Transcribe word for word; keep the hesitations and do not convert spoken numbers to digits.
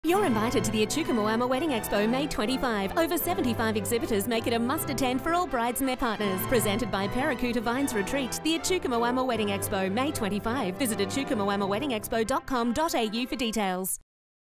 You're invited to the Echuca Wedding Expo May twenty-five. Over seventy-five exhibitors make it a must-attend for all brides and their partners. Presented by Paracuta Vines Retreat, the Echuca Wedding Expo May twenty-five. Visit echuca wedding expo dot com dot a u for details.